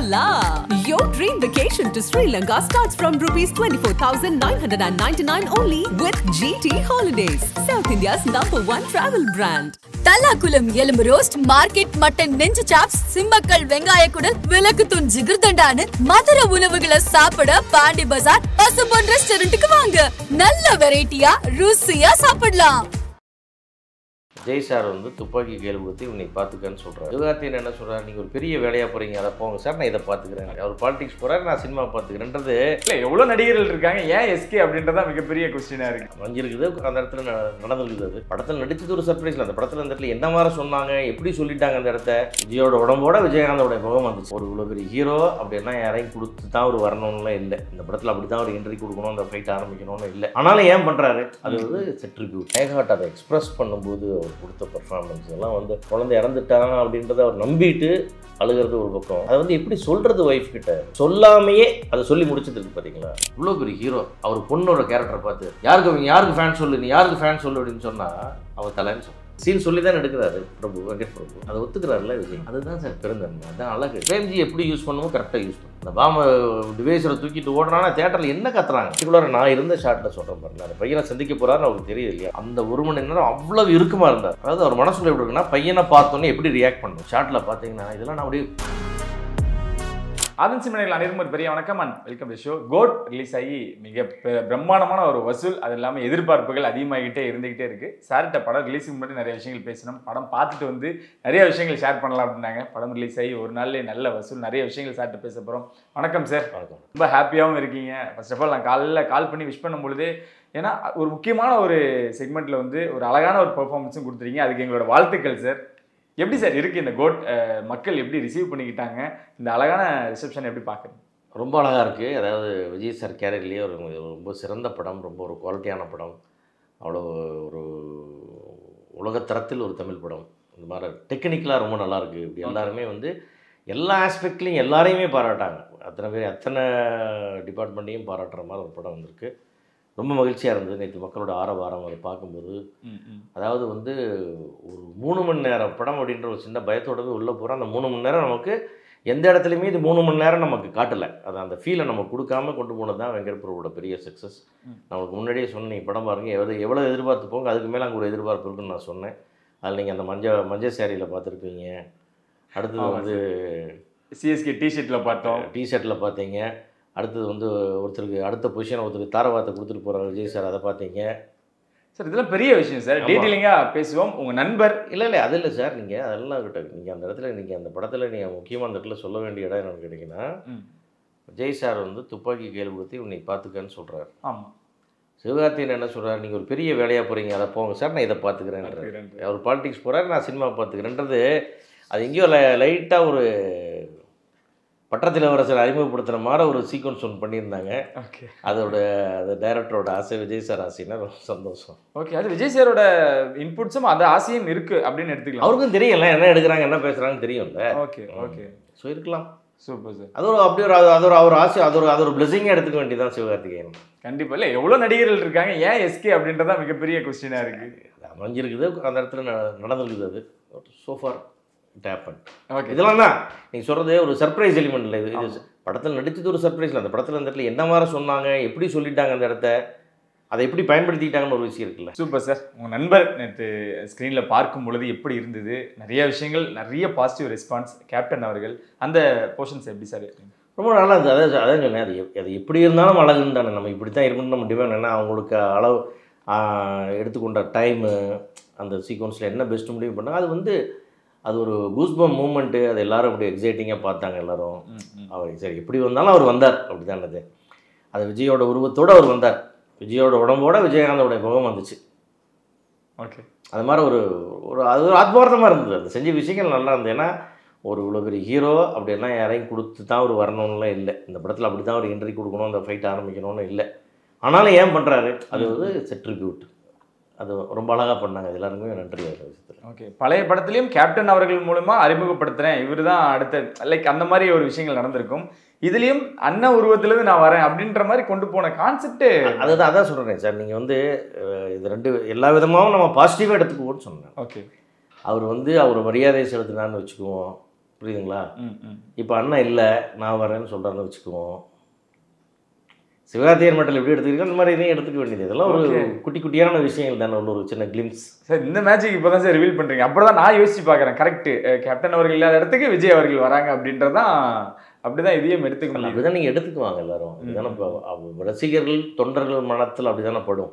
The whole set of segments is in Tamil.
la! Your dream vacation to Sri Lanka starts from rupees 24,999 only with GT Holidays, South India's #1 travel brand. Tallakulam எலும்பு ரோஸ்ட், மார்க்கெட் மட்டன் நெஞ்சு சாப்ஸ், சிம்மக்கல் வெங்காய குடல், விளக்குத்தூண் ஜிகர்தண்டான்னு மதுரை உணவுகளை சாப்பிட பாண்டி பஜார் பசும்பொன் ரெஸ்டாரண்ட்டுக்கு வாங்க. நல்ல வெரைட்டியா ருசியா சாப்பிடலாம். ஜெய் சார் வந்து துப்பாக்கி கேள்வி கொடுத்து உன்னை பார்த்துக்கன்னு சொல்கிறார். சிவகார்த்திகேயன் என்ன சொல்கிறார், நீங்கள் ஒரு பெரிய வேலையாக போகிறீங்க, அதை போங்க சார், நான் இதை பார்த்துக்கிறேன். அவர் பாலிடிக்ஸ் போகிறார், நான் சினிமா பார்த்துக்கிறேன்றது. இல்லை, எவ்வளோ நடிகர்கள் இருக்காங்க, ஏன் எஸ்கே அப்படின்றதா மிகப்பெரிய கொஸ்டினாக இருக்குது. வஞ்சிருக்குது, அந்த இடத்துல நடந்துருக்குது. அது படத்தில் நடிச்சது ஒரு சர்ப்ரைஸில், அந்த படத்தில் அந்த இடத்துல என்ன மாதிரி சொன்னாங்க, எப்படி சொல்லிட்டாங்க அந்த இடத்த. விஜயோட உடம்போட விஜயகாந்தோட முகம் வந்துச்சு. ஒரு இவ்வளோ பெரிய ஹீரோ அப்படின்னா யாரையும் கொடுத்து தான் ஒரு வரணும்லாம் இல்லை. இந்த படத்தில் அப்படி தான் ஒரு என்ட்ரி கொடுக்கணும், அந்த ஃபைட் ஆரம்பிக்கணும்னு இல்லை. ஆனாலும் ஏன் பண்ணுறாரு, அது வந்து செட்ரிபியூட். மேகாட் அதை எக்ஸ்பிரஸ் பண்ணும்போது அவர் கொடுத்த பர்ஃபார்மன்ஸ் எல்லாம் வந்து குழந்தை இறந்துட்டாங்க அப்படின்றத அவர் நம்பிட்டு அழுகிறது ஒரு பக்கம். அதை வந்து எப்படி சொல்றது ஒய்ஃப் கிட்ட சொல்லாமையே அதை சொல்லி முடிச்சதுக்கு பார்த்தீங்களா. இவ்வளோ பெரிய ஹீரோ அவர் பொண்ணோட கேரக்டரை பார்த்து யாருக்கு ஃபேன் சொல்லு, நீ யாருக்கு ஃபேன் சொல்லு அப்படின்னு சொன்னா அவர் தலைன்னு சொல்லுவார். சீன் சொல்லி தான் எடுக்கிறாரு பிரபு, வெங்கட் பிரபு. அதை ஒத்துக்கிறாருல விஜய். அதுதான் சார் பெருந்தன்மை, அதுதான் அழகு. பிரேம்ஜி எப்படி யூஸ் பண்ணுமோ கரெக்டாக யூஸ் பண்ணும். அந்த பாம டிவைஸரை தூக்கிட்டு ஓடுறானா தேட்டரில் என்ன கத்துறாங்க. பர்டிகுலராக நான் இருந்த ஷாட்டில் சொல்கிறேன் பாருங்க, அந்த பையனை சந்திக்க போகிறாருன்னு அவருக்கு தெரியுது இல்லையா. அந்த 1 மணி நேரம் அவ்வளவு இறுக்கமாக இருந்தார். அதாவது அவர் மனசுல எப்படி இருக்குன்னா, பையனை பார்த்தோன்னே எப்படி ரியாக்ட் பண்ணும். ஷாட்டில் பார்த்தீங்கன்னா இதெல்லாம் நான் அப்படியே. ஆதன் சிம்மனைகள் அனைவரும் ஒரு பெரிய வணக்கம் and welcome to show. GOAT release ஆகி மிக பிரம்மாண்டமான ஒரு வசூல், அது இல்லாமல் எதிர்பார்ப்புகள் அதிகமாகிட்டே இருந்துகிட்டே இருக்குது. சார்கிட்ட படம் ரிலீஸுக்கு முன்னாடி நிறைய விஷயங்கள் பேசணும், படம் பார்த்துட்டு வந்து நிறைய விஷயங்கள் ஷேர் பண்ணலாம் அப்படின்னாங்க. படம் ரிலீஸ் ஆகி ஒரு நாள்லேயே நல்ல வசூல், நிறைய விஷயங்கள் சார்கிட்ட பேச போகிறோம். வணக்கம் சார். வணக்கம். ரொம்ப ஹாப்பியாகவும் இருக்கீங்க. ஃபர்ஸ்ட் ஆஃப் ஆல் நான் கால் பண்ணி விஷ் பண்ணும் பொழுது, ஏன்னா ஒரு முக்கியமான ஒரு செக்மெண்ட்டில் வந்து ஒரு அழகான ஒரு பெர்ஃபார்மன்ஸும் கொடுத்துருக்கீங்க. அதுக்கு எங்களோட வாழ்த்துக்கள் சார். எப்படி சார் இருக்குது இந்த கோட், மக்கள் எப்படி ரிசீவ் பண்ணிக்கிட்டாங்க, இந்த அழகான ரிசப்ஷன் எப்படி பார்க்குறீங்க? ரொம்ப அழகாக இருக்குது. அதாவது விஜய் சார் கேரியர்லேயே ஒரு ரொம்ப சிறந்த படம், ரொம்ப ஒரு குவாலிட்டியான படம், அவ்வளோ ஒரு உலகத்தரத்தில் ஒரு தமிழ் படம். இந்த மாதிரி டெக்னிக்கலாக ரொம்ப நல்லாயிருக்கு. இப்படி எல்லாருமே வந்து எல்லா ஆஸ்பெக்ட்லேயும் எல்லாரையுமே பாராட்டாங்க. அத்தனை டிபார்ட்மெண்ட்டையும் பாராட்டுற மாதிரி ஒரு படம் வந்திருக்கு. ரொம்ப மகிழ்ச்சியாக இருந்தது நேற்று மக்களோட ஆரவாரம் அதை பார்க்கும்போது. அதாவது வந்து ஒரு 3 மணி நேரம் படம் அப்படின்ற ஒரு சின்ன பயத்தோடவே உள்ளே போகிறோம். அந்த 3 மணி நேரம் நமக்கு எந்த இடத்துலையுமே இது 3 மணி நேரம் நமக்கு காட்டலை. அது அந்த ஃபீலை நம்ம கொடுக்காம கொண்டு போனது தான் வெங்கட் பிரபுவோட பெரிய சக்ஸஸ். நமக்கு முன்னாடியே சொன்னேன், நீங்கள் படம் பாருங்கள், எவ்வளோ எதிர்பார்த்து போங்க, அதுக்கு மேலே அங்கே ஒரு எதிர்பார்ப்பு இருக்குன்னு நான் சொன்னேன். அதில் நீங்கள் அந்த மஞ்சள் சேரீயில் பார்த்துருப்பீங்க. அடுத்தது வந்து சிஎஸ்கே டிஷர்ட்டில் பார்த்தோம், டிஷர்ட்டில் பார்த்தீங்க. அடுத்தது வந்து ஒருத்தருக்கு அடுத்த பொசிஷன் ஒருத்தருக்கு தாரவாத்தை கொடுத்துட்டு போகிறார் விஜய் சார், அதை பார்த்தீங்க சார். இதெல்லாம் பெரிய விஷயம் சார், டீட்டெயிலிங்காக பேசுவோம். உங்கள் நண்பர் இல்லை அது இல்லை சார், நீங்கள் அதெல்லாம் கிட்ட நீங்கள் அந்த இடத்துல நீங்கள் அந்த படத்தில் நீங்கள் முக்கியமாக அந்த இடத்துல சொல்ல வேண்டிய இடம் என்னென்னு கேட்டிங்கன்னா, விஜய் சார் வந்து துப்பாக்கி கேள்வி கொடுத்து உன்னை பார்த்துக்கன்னு சொல்கிறார். ஆமாம். சிவகார்த்திகேயன் என்ன சொல்கிறார், நீங்கள் ஒரு பெரிய வேலையாக போகிறீங்க, அதை போங்க சார், நான் இதை பார்த்துக்கிறேன்றார். அவர் பாலிடிக்ஸ் போகிறார், நான் சினிமா பார்த்துக்கிறேன்றது. அது எங்கேயோ லைட்டாக ஒரு பட்டத்தில் இளவரசர் அறிமுகப்படுத்துகிற மாதிரி ஒரு சீக்வன்ஸ் ஒன்று பண்ணியிருந்தாங்க. அதோட அது டைரக்டரோட ஆசை, விஜய் சார் ஆசைன்னா ரொம்ப சந்தோஷம். ஓகே, அது விஜய் சாரோட இன்புட்ஸும் அந்த ஆசையும் இருக்குது அப்படின்னு எடுத்துக்கலாம். அவருக்கும் தெரியல என்ன எடுக்கிறாங்க என்ன பேசுகிறாங்கன்னு தெரியும்ல. ஓகே ஓகே, ஸோ இருக்கலாம். Super sir. அது ஒரு அப்படி ஒரு ஆசை, அது ஒரு பிளெஸிங்காக எடுத்துக்க வேண்டியதான் சிவகார்த்திகேயன். கண்டிப்பாக. இல்லை, எவ்வளோ நடிகர்கள் இருக்காங்க, ஏன் எஸ்கே அப்படின்றதா மிகப்பெரிய கொஸ்டினாக இருக்குது. அமைஞ்சிருக்குது, அந்த இடத்துல நடந்துருக்குது. அது சோஃபார் இதெல்லாம் தான் நீங்கள் சொல்கிறது ஒரு சர்ப்ரைஸ் எலிமெண்ட் இல்லை. இது படத்தில் நடித்தது ஒரு சர்ப்ரைஸ் இல்லை. அந்த படத்தில் அந்த இடத்துல என்ன மாதிரி சொன்னாங்க, எப்படி சொல்லிட்டாங்க, அந்த இடத்த அதை எப்படி பயன்படுத்திக்கிட்டாங்கன்னு ஒரு விஷயம் இருக்குல்ல. Super sir. உங்கள் நண்பர் நேற்று ஸ்க்ரீனில் பார்க்கும் பொழுது எப்படி இருந்தது? நிறைய விஷயங்கள், நிறைய பாசிட்டிவ் ரெஸ்பான்ஸ். கேப்டன் அவர்கள் அந்த போர்ஷன்ஸ் எப்படி சார்? ரொம்ப நல்லா இருந்தது. அதான் சொன்னேன், அது எப்படி இருந்தாலும் அழகுன்னு தானே. நம்ம இப்படி தான் இருக்கணும்னு நம்ம டிமாண்ட் என்ன, அவங்களுக்கு அளவு எடுத்துக்கொண்ட டைமு, அந்த சீக்வன்ஸில் என்ன பெஸ்ட் முடிவு பண்ணால் அது வந்து அது ஒரு கூஸ்பம் மூமெண்ட்டு. அது எல்லோரும் அப்படி எக்ஸைட்டிங்காக பார்த்தாங்க எல்லோரும். அவர் சரி எப்படி வந்தாலும் அவர் வந்தார், அப்படி தானது. அது விஜயோட உருவத்தோடு அவர் வந்தார், விஜயோட உடம்போட விஜயகாந்தோட முகம் வந்துச்சு. ஓகே, அது மாதிரி அது ஒரு ஆத்மார்த்தமாக இருந்தது. அது செஞ்ச விஷயங்கள் நல்லா இருந்தது. ஏன்னா ஒரு இவ்வளோ பெரிய ஹீரோ அப்படியெல்லாம் யாரையும் கொடுத்து தான் ஒரு வரணும்லாம் இல்லை. இந்த படத்தில் அப்படி தான் ஒரு என்ட்ரி கொடுக்கணும், அந்த ஃபைட் ஆரம்பிக்கணும்னு இல்லை. ஆனாலும் ஏன் பண்ணுறாரு, அது வந்து செட்ரிபியூட். அது ரொம்ப அழகாக பண்ணாங்க. எல்லாருக்குமே நன்றி விஷயத்தில். ஓகே, பழைய படத்துலையும் கேப்டன் அவர்கள் மூலமாக அறிமுகப்படுத்துகிறேன், இவர் தான் அடுத்த லைக் அந்த மாதிரி ஒரு விஷயங்கள் நடந்திருக்கும். இதுலேயும் அண்ணன் உருவத்திலேருந்து நான் வரேன் அப்படின்ற மாதிரி கொண்டு போன கான்செப்ட்டு அதான் சொல்கிறேன் சார். நீங்கள் வந்து இது ரெண்டு எல்லா விதமாகவும் நம்ம பாசிட்டிவாக எடுத்துக்குவோன்னு சொன்னேன். ஓகே, அவர் வந்து அவர் மரியாதை செலுத்தினான்னு வச்சுக்குவோம். புரியுதுங்களா? இப்போ அண்ணன் இல்லை நான் வரேன்னு சொல்கிறான்னு வச்சுக்குவோம். சிவகார்த்திகேயன் மட்டும் எப்படி எடுத்துக்கிறோம் அந்த மாதிரி இதையும் எடுத்துக்க வேண்டியது. இதெல்லாம் ஒரு குட்டி குட்டியான விஷயங்கள் தானே. ஒரு சின்ன கிளிம்ஸ். சார் இந்த மேட்சுக்கு இப்போ தான் சார் ரிவீல் பண்ணுறீங்க. அப்புறம் தான் நான் யோசிச்சு பார்க்குறேன். கரெக்ட், கேப்டன் அவர்கள் இல்லாத இடத்துக்கு விஜய் அவர்கள் வராங்க அப்படின்றதான் அப்படிதான் இதையும் எடுத்துக்க முடியும். அப்படிதான் நீங்கள் எடுத்துக்குவாங்க எல்லாரும். இதுதானே இப்போ ரசிகர்கள் தொண்டர்கள் மனத்தில் அப்படி தானே படும்.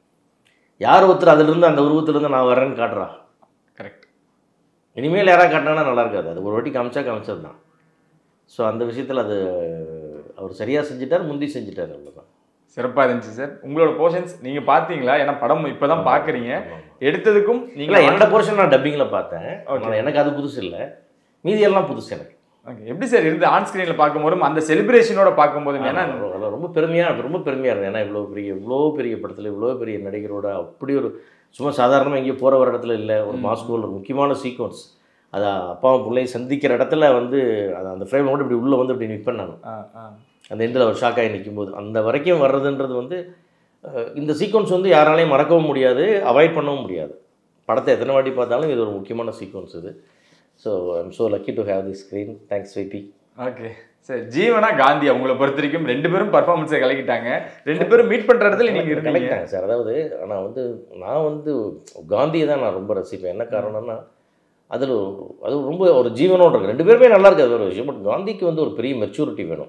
யார் ஒருத்தர் அதிலிருந்து அந்த உருவத்திலிருந்து நான் வரேன்னு காட்டுறா. கரெக்ட். இனிமேல் யாராவது காட்டினாங்கன்னா நல்லா இருக்காது. அது ஒரு வாட்டி காமிச்சது தான். ஸோ அந்த விஷயத்தில் அது அவர் சரியாக செஞ்சுட்டார், முந்தி செஞ்சுட்டார். அவ்வளோதான். சிறப்பாக இருந்துச்சு சார். உங்களோட போர்ஷன்ஸ் நீங்கள் பார்த்தீங்களா? ஏன்னா படம் இப்போ தான் பார்க்குறீங்க. எடுத்ததுக்கும் நீங்கள் என்னோட போர்ஷன் நான் டப்பிங்கில் பார்த்தேன். எனக்கு அது புதுசு இல்லை, மீதியெல்லாம் புதுசு எனக்கு. ஓகே. எப்படி சார் இருந்து ஆன் ஸ்க்ரீனில் பார்க்கும்போது அந்த செலிப்ரேஷனோட பார்க்கும்போது ஏன்னா ரொம்ப பெருமையாக இருந்தது. ஏன்னா இவ்வளோ பெரிய படத்தில் இவ்வளோ பெரிய நடிகரோட அப்படி ஒரு சும்மா சாதாரணமாக எங்கேயும் போகிற ஒரு இடத்துல இல்லை. ஒரு மாஸ்கோவில் ஒரு முக்கியமான சீக்வன்ஸ். அதை அப்பாவும் பிள்ளையை சந்திக்கிற இடத்துல வந்து அந்த ஃப்ரேம் கூட இப்படி உள்ளே வந்து இப்படி நிற்பேன் நான். அந்த எண்டில் ஒரு ஷாக்காகி நிற்கும்போது அந்த வரைக்கும் வர்றதுன்றது வந்து இந்த சீக்வன்ஸ் வந்து யாராலையும் மறக்கவும் முடியாது, அவாய்ட் பண்ணவும் முடியாது. படத்தை எத்தனை வாட்டி பார்த்தாலும் இது ஒரு முக்கியமான சீக்வன்ஸ் இது. So I'm so lucky to have the screen. Thanks sweetie. Okay sir. ஜீவனா காந்தி அவங்கள பொறுத்த வரைக்கும் 2 பேரும் பர்ஃபார்மன்ஸை கலக்கிட்டாங்க. 2 பேரும் மீட் பண்ணுற இடத்துல நீங்கள் கலக்கிட்டாங்க சார். அதாவது நான் வந்து காந்தியை தான் நான் ரொம்ப ரசிப்பேன். என்ன காரணம்னா அது ரொம்ப ஒரு ஜீவனோடு இருக்குது. 2 பேருமே நல்லா இருக்குது, அது ஒரு விஷயம். பட் காந்திக்கு வந்து ஒரு பெரிய மெச்சூரிட்டி வேணும்.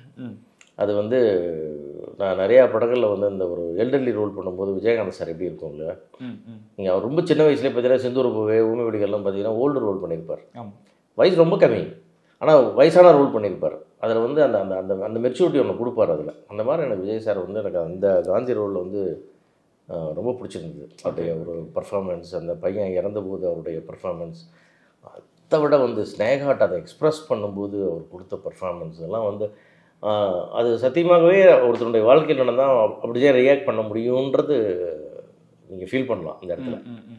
அது வந்து நான் நிறையா படங்களில் வந்து இந்த ஒரு எல்டர்லி ரோல் பண்ணும்போது விஜயகாந்த் சார் எப்படி இருக்கும் இல்லையா, நீங்கள் அவர் ரொம்ப சின்ன வயசுலேயே பார்த்தீங்கன்னா செந்தூர் பூவே ஊமை வெடிகள்லாம் பார்த்தீங்கன்னா ஓல்டு ரோல் பண்ணியிருப்பார். வயசு ரொம்ப கம்மி, ஆனால் வயசான ரோல் பண்ணியிருப்பார். அதில் வந்து அந்த அந்த அந்த மெச்சூரிட்டி ஒன்று கொடுப்பார் அதில். அந்த மாதிரி எனக்கு விஜய் சார் வந்து எனக்கு அந்த காந்தி ரோலில் வந்து ரொம்ப பிடிச்சிருந்தது. அவருடைய ஒரு பர்ஃபார்மன்ஸ், அந்த பையன் இறந்தபோது அவருடைய பர்ஃபார்மன்ஸ், அதை விட வந்து ஸ்னேகாட் அதை எக்ஸ்ப்ரெஸ் பண்ணும்போது அவர் கொடுத்த பர்ஃபார்மன்ஸ் எல்லாம் வந்து அது சத்தியமாகவே ஒருத்தருடைய வாழ்க்கையில் நடந்தால் அப்படியே ரியாக்ட் பண்ண முடியுன்றது நீங்கள் ஃபீல் பண்ணலாம். இந்த இடத்துல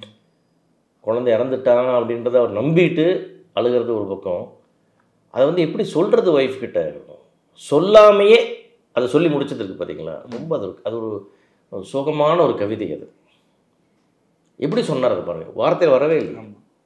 குழந்தை இறந்துட்டாங்க அப்படின்றத அவர் நம்பிட்டு அழுகிறது ஒரு பக்கம், அதை வந்து எப்படி சொல்கிறது ஒய்ஃப் கிட்ட சொல்லாமையே அதை சொல்லி முடிச்சதுருக்கு பார்த்தீங்களா, ரொம்ப அது ஒரு சோகமான ஒரு கவிதை. அது எப்படி சொன்னார் அது பாருங்கள், வார்த்தையில் வரவே இல்லை.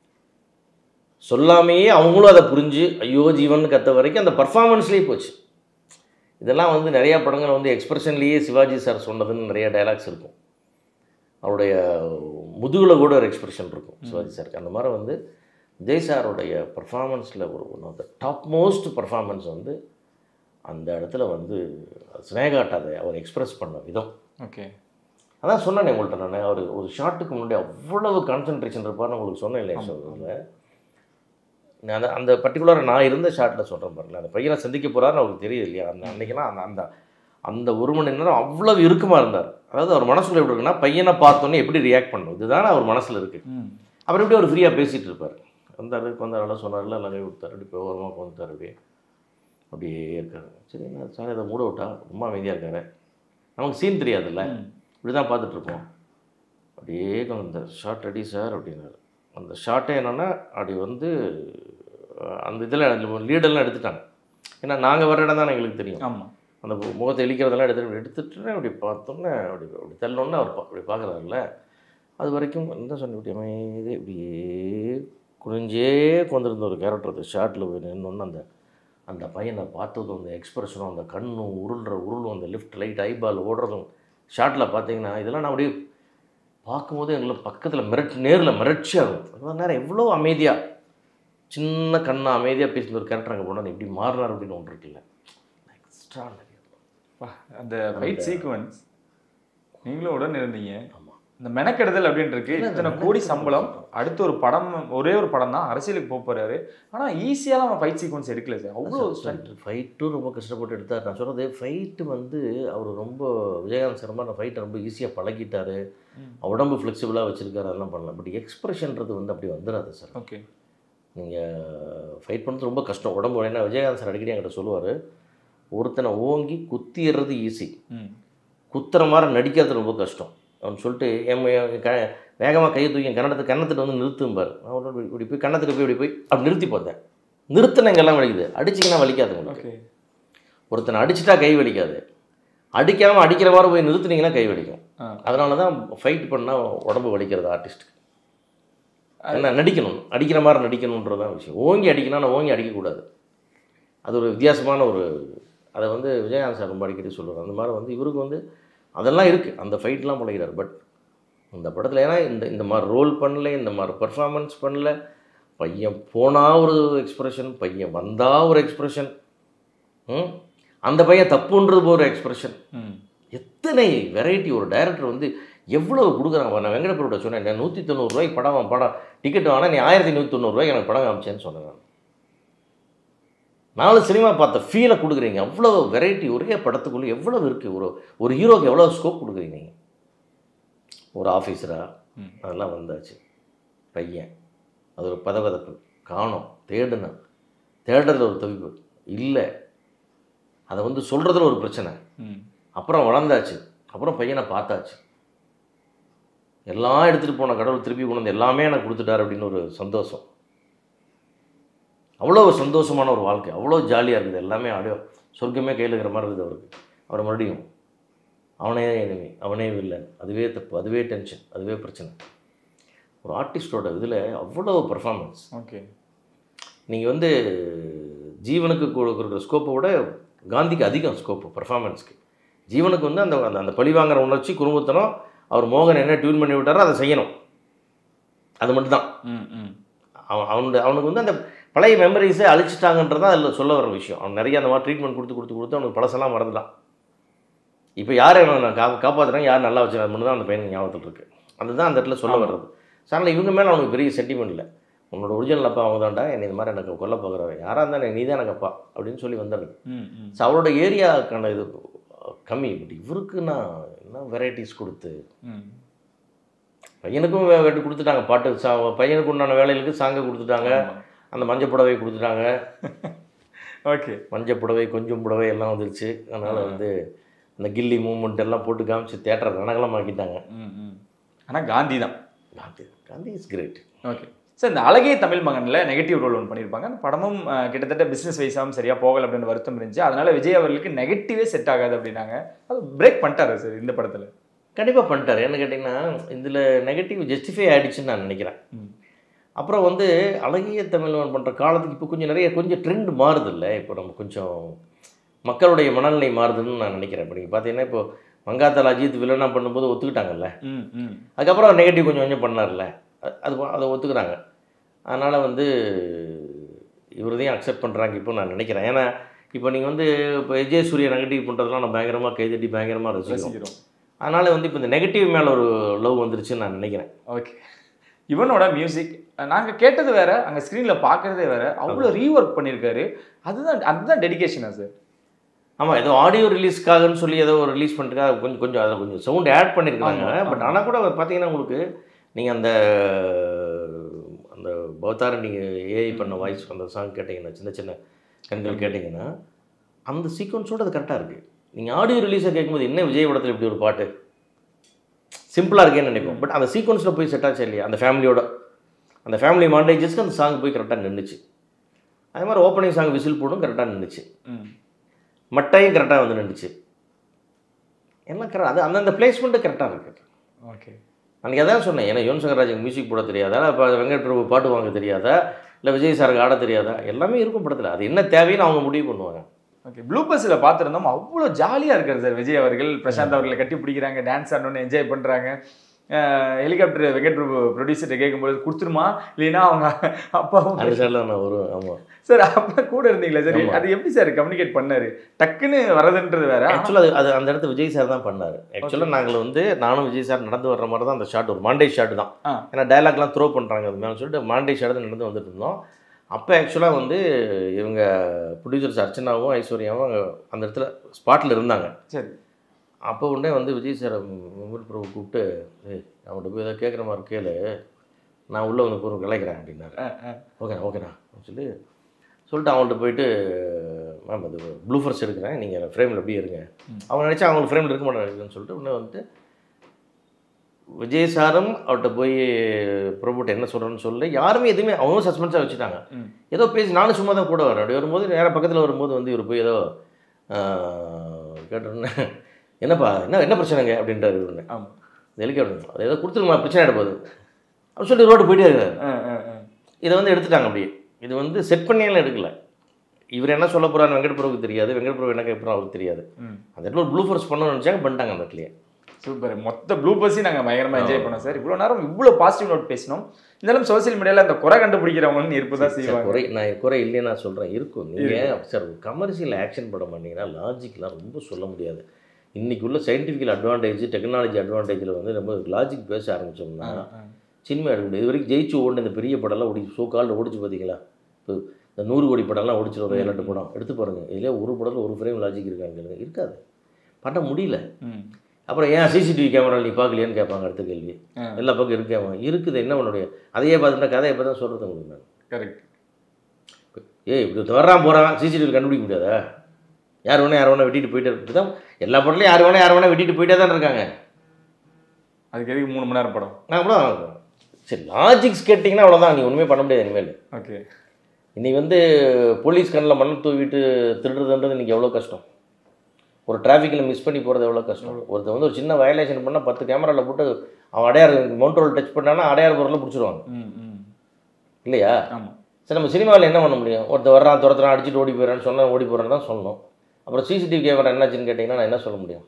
சொல்லாமையே அவங்களும் அதை புரிஞ்சு ஐயோ ஜீவன் கத்த வரைக்கும் அந்த பர்ஃபார்மன்ஸ்லேயே போச்சு. இதெல்லாம் வந்து நிறையா படங்கள் வந்து எக்ஸ்பிரஷன்லேயே சிவாஜி சார் சொன்னதுன்னு நிறைய டைலாக்ஸ் இருக்கும். அவருடைய முதுகில் கூட ஒரு எக்ஸ்பிரஷன் இருக்கும் சிவாஜி சாருக்கு. அந்த மாதிரி வந்து விஜய் சாருடைய பர்ஃபார்மன்ஸில் ஒரு one of the top most performance வந்து அந்த இடத்துல வந்து ஸ்னேகாட்டாதை அவர் எக்ஸ்பிரஸ் பண்ண விதம். ஓகே, அதான் சொன்னேன் உங்கள்கிட்ட நான். அவர் ஒரு ஷாட்டுக்கு முன்னாடி அவ்வளவு கான்சன்ட்ரேஷன் இருப்பார்னு உங்களுக்கு சொன்னேன் இல்லையா சொல்கிறேன். அந்த பர்டிகுலராக நான் இருந்த ஷாட்டில் சொல்கிறேன் பாருங்களேன். அந்த பையனை சந்திக்க போகிறாருன்னு அவருக்கு தெரியுது இல்லையா. அன்றைக்கெல்லாம் அந்த 1 மணி நேரம் அவ்வளவு இறுக்கமாக இருந்தார். அதாவது அவர் மனசுல எப்படி இருக்குன்னா பையனை பார்த்தோன்னே எப்படி ரியாக்ட் பண்ணணும் இதுதானே அவர் மனசில் இருக்குது. அப்புறம் எப்படி அவர் ஃப்ரீயாக பேசிகிட்டு இருப்பார். வந்தார் சொன்னார்ல எல்லாம் கை கொடுத்தார், அப்படி ஓரமாக வந்துட்டார், அப்படியே இருக்காரு. சரி என்ன சார் இதை மூட விட்டா ரொம்ப அமைதியாக இருக்காரு, நமக்கு சீன் தெரியாதுல்ல, இப்படி தான் பார்த்துட்ருப்போம். அப்படியே கொஞ்சம் ஷார்ட் ரெடி சார் அப்படின்னாரு. அந்த ஷார்ட்டே என்னென்னா அப்படி வந்து அந்த இதில் லீடெல்லாம் எடுத்துட்டாங்க. ஏன்னா நாங்கள் வர இடம் தானே எங்களுக்கு தெரியும். ஆமாம், அந்த முகத்தை இழிக்கிறதெல்லாம் எடுத்துட்டு அப்படி பார்த்தோன்னே அப்படி தள்ளோன்னே அவர் அப்படி பார்க்குறாருல்ல, அது வரைக்கும் என்ன சொன்ன இப்படி அமைதி இப்படியே குனிஞ்சே கொண்டிருந்த ஒரு கேரக்டர் அது ஷார்ட்டில் போய் நின்னொன்று அந்த பையனை பார்த்ததும் அந்த எக்ஸ்பிரஷனும் அந்த கண்ணும் உருளும் அந்த லிஃப்ட் லைட் ஐபால் ஓடுறதும் ஷார்ட்டில் பார்த்தீங்கன்னா இதெல்லாம் நான் அப்படியே பார்க்கும்போது எங்களுக்கு பக்கத்தில் நேரில் மிரட்சியாகும். அந்த நேரம் எவ்வளோ அமைதியாக சின்ன கண்ணை அமைதியாக பேசின ஒரு கேரக்டர் அங்கே போனால் எப்படி மாறினார் அப்படின்னு ஒன்று இருக்குல்ல, எக்ஸ்ட்ரா அந்த ஃபைட் சீக்வன்ஸ் நீங்களும் உடனே இருந்தீங்க. ஆமாம், இந்த மெனக்கெடுதல் அப்படின்னு இருக்கு. இத்தனை கோடி சம்பளம், அடுத்து ஒரு படம், ஒரே ஒரு படம் தான், அரசியலுக்கு போக போறாரு. ஆனால் ஈஸியாக அவன் ஃபைட் சீக்வன்ஸ் எடுக்கல சார். அவ்வளோ ஃபைட்டும் ரொம்ப கஷ்டப்பட்டு எடுத்தார். நான் சொல்கிறது ஃபைட்டு வந்து அவர் ரொம்ப விஜயகாந்த் சார் மாதிரி ஃபைட்டை ரொம்ப ஈஸியாக பழகிட்டார், உடம்பு ஃப்ளெக்சிபிளாக வச்சுருக்காரு, அதெல்லாம் பண்ணலாம். பட் எக்ஸ்பிரஷன்றது வந்து அப்படி வந்துடாது சார். ஓகே, நீங்கள் ஃபைட் பண்ணுறது ரொம்ப கஷ்டம் உடம்பு. ஏன்னா விஜயகாந்த் சார் அடிக்கடி என்கிட்ட சொல்லுவார், ஒருத்தனை ஓங்கி குத்திடுறது ஈஸி, குத்துற மாதிரி நடிக்கிறது ரொம்ப கஷ்டம் அப்படின்னு சொல்லிட்டு வேகமாக கையை தூக்கி கன்னத்துட்டு வந்து நிறுத்தும்பார். அவனோட இப்படி போய் கன்னத்துக்கு போய் இப்படி போய் அப்படி நிறுத்தி பார்த்தேன். நிறுத்தின இங்கெல்லாம் வலிக்குது, அடிச்சிங்கன்னா வலிக்காது உங்களுக்கு. ஒருத்தனை அடிச்சுட்டா கை வலிக்காது, அடிக்காமல் அடிக்கிற மாதிரி போய் நிறுத்துனீங்கன்னா கை வலிக்கும். அதனால தான் ஃபைட் பண்ணால் உடம்பு வலிக்கிறது ஆர்டிஸ்ட்டுக்கு. என்ன நடிக்கணும், அடிக்கிற மாதிரி நடிக்கணுன்றதான் விஷயம். ஓங்கி அடிக்கணும், ஆனால் ஓங்கி அடிக்கக்கூடாது. அது ஒரு வித்தியாசமான ஒரு, அதை வந்து விஜயகாந்த் சார் ரொம்ப அடிக்கடி சொல்லுவார். அந்த மாதிரி வந்து இவருக்கு வந்து அதெல்லாம் இருக்குது, அந்த ஃபைட்லாம் பழகிறார். பட் இந்த படத்தில் ஏன்னா இந்த மாதிரி ரோல் பண்ணல, இந்த மாதிரி பர்ஃபார்மன்ஸ் பண்ணல. பையன் போனால் ஒரு எக்ஸ்ப்ரெஷன், பையன் வந்தால் ஒரு எக்ஸ்ப்ரெஷன், அந்த பையன் தப்புன்றது ஒரு எக்ஸ்ப்ரெஷன். எத்தனை வெரைட்டி ஒரு டைரக்டர் வந்து எவ்வளோ கொடுக்குறாங்க. நான் வெங்கடபுரோட சொன்னேன், 190 ரூபாய்க்கு படம் டிக்கெட் வாங்கினா நீ 1190 ரூபாய்க்கு எனக்கு படம் காமிச்சேன்னு சொன்னேன். நாலு சினிமா பார்த்த ஃபீலை கொடுக்குறீங்க. அவ்வளோ வெரைட்டி ஒரே படத்துக்குள்ளே எவ்வளோ இருக்குது. ஒரு ஹீரோக்கு எவ்வளோ ஸ்கோப் கொடுக்குறீங்க நீங்கள். ஒரு ஆஃபீஸராக அதெல்லாம் வந்தாச்சு. பையன் அது ஒரு பதப்பதப்பு காணோம், தேடுறதுல ஒரு தவிப்பு இல்லை, அதை வந்து சொல்கிறதுல ஒரு பிரச்சனை. அப்புறம் வளர்ந்தாச்சு, அப்புறம் பையனை பார்த்தாச்சு, எல்லாம் எடுத்துகிட்டு போன கடவுள் திருப்பி கொண்டு வந்து எல்லாமே எனக்கு கொடுத்துட்டார் அப்படின்னு ஒரு சந்தோஷம். அவ்வளோ ஒரு சந்தோஷமான ஒரு வாழ்க்கை, அவ்வளோ ஜாலியாக இருக்குது. எல்லாமே அப்படியே சொர்க்கமே கையில் இருக்கிற மாதிரி இருக்குது அவருக்கு. அவர் மறுபடியும் அவனே எனிமி, அவனே வில்லன், அதுவே தப்பு, அதுவே டென்ஷன், அதுவே பிரச்சனை. ஒரு ஆர்டிஸ்டோட இதில் அவ்வளோ பர்ஃபார்மன்ஸ். ஓகே, நீங்கள் வந்து ஜீவனுக்கு கொடுக்குற ஸ்கோப்பை விட காந்திக்கு அதிகம் ஸ்கோப்பு பர்ஃபார்மன்ஸ்க்கு. ஜீவனுக்கு வந்து அந்த அந்த பழிவாங்கிற உணர்ச்சி, குறும்புத்தனம், அவர் மோகன் என்ன டியூன் பண்ணி விட்டாரோ அதை செய்யணும், அது மட்டும்தான். அவனுக்கு வந்து அந்த பழைய மெமரிஸை அழிச்சிட்டாங்கன்றதான் அதில் சொல்ல வர விஷயம். அவன் நிறைய அந்த மாதிரி ட்ரீட்மெண்ட் கொடுத்து அவனுக்கு பழசெல்லாம் மறந்துட்டான். இப்போ யாரை நான் காப்பாற்றுறாங்க, யார் நல்லா வச்சுருக்காங்க மட்டும் தான் அந்த பையனுக்கு ஞாபகத்தில் இருக்குது. அதுதான் அந்த இடத்துல சொல்ல வர்றது. சார் இவங்க மேலே அவனுக்கு பெரிய சென்டிமெண்ட் இல்லை. உன்னோட ஒரிஜினல் அப்பா அவங்க தான்டா, என்னை இந்த மாதிரி எனக்கு கொல்ல பார்க்குறவன் யாராக இருந்தால் நீ தான் எனக்கு அப்பா அப்படின்னு சொல்லி வந்தாரு. ஸோ அவரோட ஏரியாக்கான இது கம்மி. பட் இவருக்கு நான் என்ன வெரைட்டிஸ் கொடுத்து பையனுக்கும் வெட்டி கொடுத்துட்டாங்க. பாட்டு பையனுக்கு உண்டான வேலைகளுக்கு சாங்கை கொடுத்துட்டாங்க, அந்த மஞ்சள் புடவை கொடுத்துட்டாங்க. ஓகே, மஞ்சள் புடவை, கொஞ்சம் புடவை எல்லாம் வந்துருச்சு. அதனால் வந்து இந்த கில்லி மூமெண்ட் எல்லாம் போட்டு காமிச்சு தேட்டரை ரணகலம் ஆக்கிட்டாங்க. ஆனால் காந்தி தான், Gandhi is great. Okay sir, இந்த அழகிய தமிழ் மகனில் நெகட்டிவ் ரோல் ஒன்று பண்ணியிருப்பாங்க. அந்த படமும் கிட்டத்தட்ட பிஸ்னஸ் வைஸாகவும் சரியாக போகலை அப்படின்னு வருத்தம் இருந்துச்சு. அதனால் விஜய் அவர்களுக்கு நெகட்டிவே செட் ஆகாது அப்படின்னாங்க. அது பிரேக் பண்ணிட்டாரு சார் இந்த படத்தில். கண்டிப்பாக பண்ணிட்டார். என்ன கேட்டிங்கன்னா இதில் நெகட்டிவ் ஜஸ்டிஃபை ஆகிடுச்சுன்னு நான் நினைக்கிறேன். அப்புறம் வந்து அழகிய தமிழ்மகன் பண்ணுற காலத்துக்கு இப்போ கொஞ்சம் ட்ரெண்ட் மாறுது இல்லை. இப்போ நம்ம கொஞ்சம் மக்களுடைய மனநிலை மாறுதுன்னு நான் நினைக்கிறேன். இப்போ நீங்கள் பார்த்தீங்கன்னா இப்போ மங்காத்தால் அஜித் வில்லனாக பண்ணும்போது ஒத்துக்கிட்டாங்கல்ல, அதுக்கப்புறம் நெகட்டிவ் கொஞ்சம் பண்ணார்ல, அதை ஒத்துக்கிறாங்க. அதனால் வந்து இவரதையும் அக்செப்ட் பண்ணுறாங்க இப்போ நான் நினைக்கிறேன். ஏன்னா இப்போ நீங்கள் வந்து இப்போ விஜய் சூர்யா நெகட்டிவ் பண்ணுறதுலாம் நம்ம பயங்கரமாக கைதட்டி பயங்கரமாக ரசிக்கிறோம். அதனால் வந்து இப்போ இந்த நெகட்டிவ் மேலே ஒரு லவ் வந்துருச்சுன்னு நான் நினைக்கிறேன். ஓகே, இவனோட மியூசிக் நாங்கள் கேட்டது வேறு, அங்கே ஸ்க்ரீனில் பார்க்குறதே வேறு, அவ்வளோ ரீஒர்க் பண்ணியிருக்காரு. அதுதான் டெடிகேஷனா சார்? ஆமாம், ஏதோ ஆடியோ ரிலீஸ்க்காகன்னு சொல்லி ஏதோ ரிலீஸ் பண்ணுறதுக்காக கொஞ்சம் அதில் கொஞ்சம் சவுண்ட் ஆட் பண்ணியிருக்காங்க. பட் ஆனால் கூட பார்த்தீங்கன்னா உங்களுக்கு நீங்கள் அந்த பவதார நீங்கள் ஏஐ பண்ண வாய்ஸ் அந்த சாங் கேட்டிங்கன்னா, சின்ன சின்ன கண்கள் கேட்டிங்கன்னா, அந்த சீக்வன்ஸோடு அது கரெக்டாக இருக்குது. நீங்கள் ஆடியோ ரிலீஸை கேட்கும்போது என்ன விஜய் படத்தில் இப்படி ஒரு பாட்டு சிம்பிளாக இருக்கேன்னு நினைப்போம். பட் அந்த சீக்வன்ஸில் போய் செட் ஆச்சு இல்லையா, அந்த ஃபேமிலியோட அந்த ஃபேமிலி மாண்டேஜஸ்க்கு அந்த சாங் போய் கரெக்டாக நின்றுச்சு. அதே மாதிரி ஓப்பனிங் சாங் விசில் போடும் கரெக்டாக நின்றுச்சு, மட்டையும் கரெக்டாக வந்து நின்றுச்சு. எல்லாம் கரெக்டாக அது அந்தந்த பிளேஸ்மெண்ட்டு கரெக்டாக இருக்குது. ஓகே, அன்றைக்கி அதான் சொன்னேன். ஏன்னா யுவன் சங்கர் ராஜுக்கு மியூசிக் போட தெரியாதா, இப்போ வெங்கட் பிரபு பாட்டு வாங்க தெரியாதா, இல்லை விஜய் சாருக்கு ஆட தெரியாதா, எல்லாமே இருக்கும் படத்தில். அது என்ன தேவைன்னு அவங்க முடிவு பண்ணுவாங்க. ஓகே, ப்ளூ பஸ்ஸில் பார்த்துருந்தோம், அவ்வளோ ஜாலியாக இருக்காரு சார் விஜய் அவர்கள். பிரசாந்த் அவர்களை கட்டி பிடிக்கிறாங்க, டான்ஸ் ஆடணுன்னு என்ஜாய் பண்ணுறாங்க. ஹெலிகாப்டர் வெங்கட் பிரபு ப்ரொடியூசர்கிட்ட கேட்கும்போது கொடுத்துருமா, இல்லைன்னா அவங்க அப்பாவும் நான் வரும். ஆமாம் சார், அப்பா கூட இருந்தீங்களா சார்? அது எப்படி சார் கம்யூனிகேட் பண்ணார்? டக்குன்னு வரதுன்றது வேற. ஆக்சுவலாக அது அந்த இடத்துல விஜய் சார் தான் பண்ணார். ஆக்சுவலாக நாங்கள் வந்து நானும் விஜய் சார் நடந்து வர்ற மாதிரி தான் அந்த ஷாட், ஒரு மாண்டேஜ் ஷாட் தான். ஏன்னா டைலாக்லாம் த்ரோ பண்ணுறாங்க அது மேலே சொல்லிட்டு மாண்டேஜ் ஷாட் தான் நடந்து வந்துட்டு இருந்தோம். அப்போ ஆக்சுவலாக வந்து இவங்க ப்ரொடியூசர்ஸ் அர்ச்சனாவும் ஐஸ்வர்யாவும் அந்த இடத்துல ஸ்பாட்டில் இருந்தாங்க. சரி, அப்போ உடனே வந்து விஜய் சார் வெங்கட் பிரபு கூப்பிட்டு, அவன்கிட்ட போய் ஏதாவது கேட்குற மாதிரி கேளு, நான் உள்ளே வந்து பொருள் கலைக்கிறேன் அப்படின்னாரு. ஓகேண்ணா சொல்லிட்டு அவங்கள்ட்ட போயிட்டு, மேம் அது ப்ளூ ஃபர்ஸ்ட் எடுக்கிறேன், நீங்கள் ஃப்ரேமில் அப்படியே இருங்க. அவங்க நினச்சா அவங்களுக்கு ஃப்ரேமில் இருக்க மாட்டாங்க சொல்லிட்டு உடனே வந்துட்டு விஜய் சாரும் அவர்கிட்ட போய் ப்ரோபோட் என்ன சொல்கிறேன்னு சொல்லி யாருமே எதுவுமே அவங்களும் சஸ்பென்ஸாக வச்சுட்டாங்க. ஏதோ பேசி நானும் சும்மா தான் கூட வரேன். அப்படி வரும்போது நேராக பக்கத்தில் வரும்போது வந்து இவர் போய் ஏதோ கேட்டோன்னே, என்னப்பா என்ன பிரச்சனைங்க அப்படின்றாரு. இவருன்னு ஹெலிகாப்டர் அது ஏதோ கொடுத்துருமா பிரச்சனை ஆகிட போகுது அப்படின்னு சொல்லி ரோடு போயிட்டே இருக்காரு. இதை வந்து எடுத்துட்டாங்க அப்படியே. இது வந்து செட் பண்ணியெல்லாம் எடுக்கல. இவர் என்ன சொல்ல போகிறாரு வெங்கட் பிரபுக்கு தெரியாது, வெங்கட் பிரபு என்ன கேட்போம் அவருக்கு தெரியாது. அந்த இடத்துல ஒரு ப்ளூ ஃபோர்ஸ் பண்ணணும்னு நினச்சாங்க, பண்ணிட்டாங்க அந்த இடத்துலயே. சூப்பர். மொத்த ப்ளூ பஸ்ஸையும் நாங்கள் பயங்கரமாக என்ஜாய் பண்ணோம் சார். இவ்வளோ நேரம் இவ்வளோ பாசிட்டிவ் நோட் பேசினோம். இருந்தாலும் சோசியல் மீடியாவில் அந்த குறை கண்டுபிடிக்கிறவங்க இருப்பு தான் செய்வாங்க. குறை இல்லையே நான் சொல்கிறேன், இருக்கும். நீங்கள் சார் ஒரு கமர்ஷியல் ஆக்ஷன் படம் பண்ணிங்கன்னா லாஜிக்லாம் ரொம்ப சொல்ல முடியாது. இன்றைக்கி உள்ள சயின்டிஃபிக்கல் அட்வான்டேஜ், டெக்னாலஜி அட்வான்டேஜில் வந்து நம்ம லாஜிக் பேச ஆரம்பித்தோம்னா சினிமா எடுக்க முடியாது. இது வரைக்கும் ஜெயிச்சு ஓடின இந்த பெரிய படம்லாம் ஓடி காலில் ஓடிச்சு பார்த்தீங்களா? இப்போ இந்த 100 கோடி படம்லாம் ஓடிச்சு ஒரு 7-8 படம் எடுத்து பாருங்கள். இதிலே ஒரு படத்தில் ஒரு ஃப்ரேம் லாஜிக் இருக்காங்க, இருக்காது, பண்ண முடியல. அப்புறம் ஏன் சிசிடிவி கேமரா நீ பார்க்கலையான்னு கேட்பாங்க. அடுத்த கேள்வி. எல்லா பக்கம் இருக்கேன் இருக்குது, என்ன உன்னுடைய அதையே பார்த்துட்டா கதையை எப்போ தான் சொல்கிறது உங்களுக்கு நான். கரெக்ட். இப்படி வர்றான் போகிறான் சிசிடிவி கண்டுபிடிக்க முடியாதா? யார் வேணா வெட்டிட்டு போயிட்டே இருக்கு தான். எல்லா படத்துலையும் யார் வேணா வெட்டிட்டு போயிட்டே தான் இருக்காங்க. அதுக்கு எதுக்கு 3 மணி நேரம் படம்? நான் கூட சரி லாஜிக்ஸ் கேட்டிங்கன்னா அவ்வளோதான், நீ ஒன்றுமே பண்ண முடியாது இனிமேல். ஓகே. இன்னைக்கு வந்து போலீஸ் கண்ணில் மண்ணை தூவிட்டு திருடுறதுன்றது இன்றைக்கி எவ்வளோ கஷ்டம். ஒரு டிராஃபிக்கில் மிஸ் பண்ணி போகிறது எவ்வளோ கஷ்டம். ஒருத்தர் வந்து ஒரு சின்ன வயலேஷன் பண்ணால் 10 கேமராவில் போட்டு அவன் அடையார் மவுண்ட் ரோல் டச் பண்ணான்னா அடையார் பொருளில் பிடிச்சிருவாங்க இல்லையா? சரி, நம்ம சினிமாவில் என்ன பண்ண முடியும்? ஒருத்தர் வர்றான் துரத்துறான் அடிச்சுட்டு ஓடி போயிடறான்னு சொன்னால் ஓடி போகிறேன்னு தான் சொல்லணும். அப்புறம் சிசிடிவி கேமரா என்னாச்சுன்னு கேட்டிங்கன்னா நான் என்ன சொல்ல முடியும்?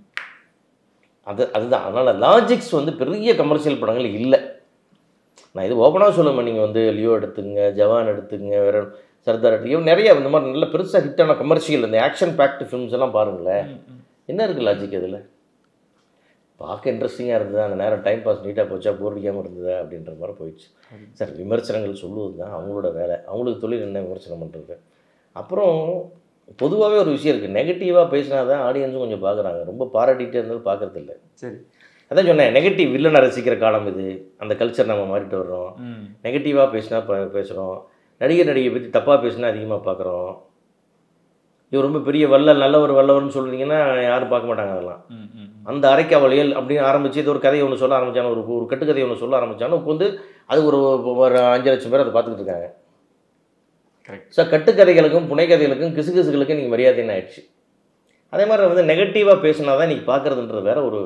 அதுதான். அதனால் லாஜிக்ஸ் வந்து பெரிய கமர்ஷியல் படங்கள் இல்லை. நான் இது ஓப்பனாக சொல்லுவேன். நீங்கள் வந்து லியோ எடுத்துங்க, ஜவான் எடுத்துங்க, வேற சர்தார் எடுத்துங்க, நிறைய இந்த மாதிரி நல்ல பெருசாக ஹிட்டான கமர்ஷியல் இந்த ஆக்ஷன் பேக்டு ஃபிலிம்ஸ் எல்லாம் பாருங்களேன். என்ன இருக்குது லாஜிக் அதில்? பார்க்க இன்ட்ரெஸ்டிங்காக இருந்தது, அந்த நேரம் டைம் பாஸ் நீட்டாக போச்சா, போர் அடிக்காமல் இருந்ததா அப்படின்ற மாதிரி போயிடுச்சு. சார் விமர்சனங்கள் சொல்லுவது தான் அவங்களோட வேலை, அவங்களுக்கு தொழில் என்ன விமர்சனம் பண்ணுறது. அப்புறம் பொதுவாகவே ஒரு விஷயம் இருக்குது, நெகட்டிவாக பேசினா தான் ஆடியன்ஸும் கொஞ்சம் பார்க்குறாங்க. ரொம்ப பாராட்டிகிட்டே இருந்தாலும் பார்க்குறது இல்லை. சரி, அதான் சொன்னேன், நெகட்டிவ் வில்லனை ரசிக்கிற காலம் இது. அந்த கல்ச்சர் நம்ம மாறிட்டு வர்றோம். நெகட்டிவாக பேசினா பேசுகிறோம், நடிகை பற்றி தப்பாக பேசினா அதிகமாக பார்க்குறோம். இவர் ரொம்ப பெரிய நல்லவர்னு சொல்கிறீங்கன்னா யாரும் பார்க்க மாட்டாங்க. அதெல்லாம் அந்த அரைக்காவலியல் அப்படின்னு ஆரம்பித்து இது ஒரு கதையை ஒன்று சொல்ல ஆரம்பித்தானோ, ஒரு கட்டுக்கதையை ஒன்று சொல்ல ஆரம்பித்தானோ இப்போ வந்து அது ஒரு 5 லட்சம் பேர் அதை பார்த்துக்கிட்டு இருக்காங்க. ஸோ கட்டுக்கதைகளுக்கும் புனைக்கதைகளுக்கும் கிசுகிசுகளுக்கும் நீங்கள் மரியாதைன்னு ஆயிடுச்சு. அதே மாதிரி வந்து நெகட்டிவாக பேசினா தான் நீங்கள் பார்க்குறதுன்றது வேற ஒரு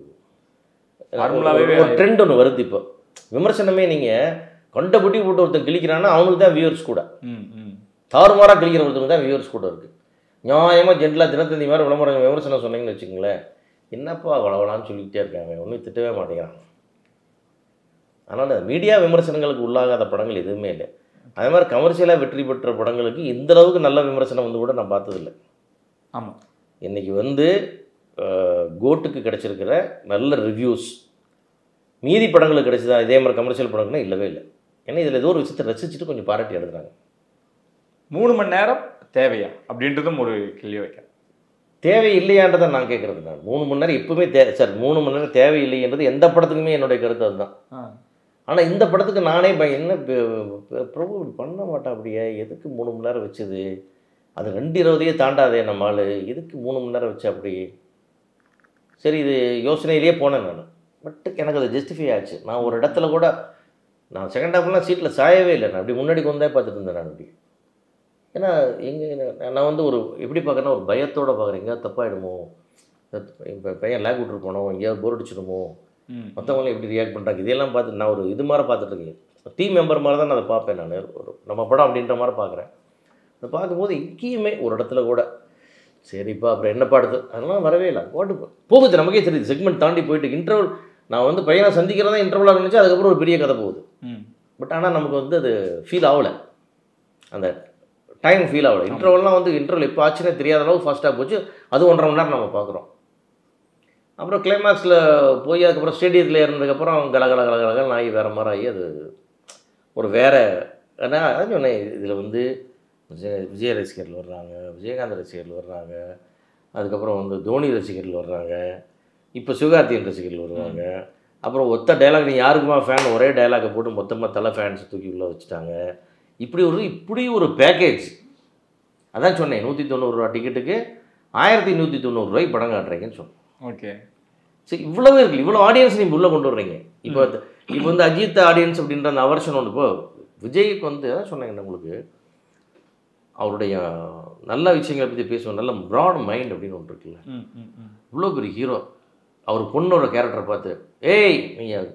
ட்ரெண்ட் ஒன்று வருது. இப்போ விமர்சனமே நீங்கள் கொண்டபுட்டி போட்டு ஒருத்தன் கிழிக்கிறான்னா அவனுக்கு தான் வியூவர்ஸ் கூட, தாறுமாறாக கிழிக்கிற ஒருத்தருக்கு தான் வியூவர்ஸ் கூட இருக்குது. நியாயமாக ஜென்ரலாக தினத்தந்தி மாதிரி விமர்சனம் சொன்னீங்கன்னு வச்சுக்கோங்களேன், என்னப்பா வளவலான்னு சொல்லிக்கிட்டே இருக்காங்க, ஒன்றும் திட்டவே மாட்டேங்கிறாங்க. அதனால் மீடியா விமர்சனங்களுக்கு உள்ளாகாத படங்கள் எதுவுமே இல்லை. அதே மாதிரி கமர்ஷியலாக வெற்றி பெற்ற படங்களுக்கு இந்தளவுக்கு நல்ல விமர்சனம் வந்து கூட நான் பார்த்ததில்லை. ஆமாம், இன்றைக்கி வந்து கோட்டுக்கு கிடச்சிருக்கிற நல்ல ரிவ்யூஸ் மீதி படங்களுக்கு கிடச்சிதா இதே மாதிரி கமர்ஷியல் படங்கள்னா இல்லவே இல்லை. ஏன்னா இதில் ஏதோ ஒரு விஷயத்தை ரசிச்சுட்டு கொஞ்சம் பாராட்டி எடுக்கிறாங்க. 3 மணி நேரம் தேவையா அப்படின்றதும் ஒரு கேள்வி வைக்க தேவை இல்லையான்றதை நான் கேட்குறது. நான் 3 மணி நேரம் எப்பவுமே சார் 3 மணி நேரம் தேவை இல்லைன்றது எந்த படத்துக்குமே என்னுடைய கருத்து அதுதான். ஆனால் இந்த படத்துக்கு நானே என்ன பிரபு இப்படி பண்ண மாட்டேன், அப்படியே எதுக்கு 3 மணி நேரம் வச்சுது, அது 2:20 தாண்டாதே நம்மளால், எதுக்கு 3 மணி நேரம் வச்சு அப்படி. சரி, இது யோசனையிலேயே போனேன் நான். பட் எனக்கு அது ஜஸ்டிஃபை ஆச்சு. நான் ஒரு இடத்துல கூட நான் செகண்ட் ஹாஃப்லாம் சீட்டில் சாயவே இல்லை. நான் அப்படி முன்னாடி கொண்டே பார்த்துட்டு இருந்தேன் நான் அப்படி. ஏன்னா நான் வந்து ஒரு எப்படி பார்க்குறேன்னா ஒரு பயத்தோடு பார்க்குறேன், எங்கேயாவது தப்பாகிடுமோ, இப்போ பையன் லேக் விட்டுட்டு போனோம், எங்கேயாவது போர் அடிச்சிடுமோ, மற்றவங்களும் எப்படி ரியாக்ட் பண்ணுறாங்க, இதெல்லாம் பார்த்து நான் ஒரு இது மாதிரி பார்த்துட்ருக்கேன். டீம் மெம்பர் மாதிரி தான் நான் அதை பார்ப்பேன். நான் ஒரு நம்ம படம் அப்படின்ற மாதிரி பார்க்குறேன். அதை பார்க்கும்போது எங்கேயுமே ஒரு இடத்துல கூட சரிப்பா அப்புறம் என்ன பாடுது அதெல்லாம் வரவே இல்லை. ஓட்டு போகுது, நமக்கே தெரியுது. செக்மெண்ட் தாண்டி போயிட்டு இன்டர்வல் நான் வந்து பையனை சந்திக்கிறதா இன்டர்வலாக இருந்துச்சு, அதுக்கப்புறம் ஒரு பெரிய கதை போகுது. பட் ஆனால் நமக்கு வந்து அது ஃபீல் ஆகலை, அந்த டைம் ஃபீல் ஆகலை. இன்டர்வல்லாம் வந்து இன்டர்வல் எப்போ ஆச்சுன்னே தெரியாத அளவு ஃபாஸ்ட்டாக போச்சு. அது 1.5 மணி நேரம் நம்ம பார்க்குறோம். அப்புறம் கிளைமேக்ஸில் போய் அதுக்கப்புறம் ஸ்டேடியத்தில் ஏறினதுக்கப்புறம் கலகலகலகலகல் நாய் வேறு மாதிரி ஆகி அது ஒரு வேறு. ஆனால் அதான் சொன்னேன், இதில் வந்து விஜய் ரசிகர்கள் வர்றாங்க, விஜயகாந்த் ரசிகர்கள் வர்றாங்க, அதுக்கப்புறம் வந்து தோனி ரசிகர்கள் வர்றாங்க, இப்போ சிவகார்த்திகேயன் ரசிகர்கள் வருவாங்க. அப்புறம் ஒத்த டைலாக் நீ யாருக்குமா ஃபேன் ஒரே டைலாகை போட்டு மொத்தமாக தலை ஃபேன்ஸ் தூக்கி உள்ளே வச்சுட்டாங்க. இப்படி ஒரு பேக்கேஜ். அதான் சொன்னேன், 190 ரூபா டிக்கெட்டுக்கு 1190 ரூபாய்க்கு படம் காட்டுறீங்கன்னு சொன்னேன். ஓகே, சரி, இவ்வளவு இருக்குது, இவ்வளோ ஆடியன்ஸ் நீங்கள் உள்ளே கொண்டு வர்றீங்க. இப்போ வந்து அஜித் ஆடியன்ஸ் அப்படின்ற அந்த அவர்ஷன் ஒன்று. இப்போ விஜய்க்கு வந்து அதான் சொன்னேங்க, உங்களுக்கு அவருடைய நல்ல விஷயங்களை பற்றி பேசுவோம், நல்ல ப்ராட் மைண்ட் அப்படின்னு ஒன்று இருக்குல்ல. இவ்வளோ பெரிய ஹீரோ, அவர் பொண்ணோட கேரக்டரை பார்த்து ஏய் நீங்கள்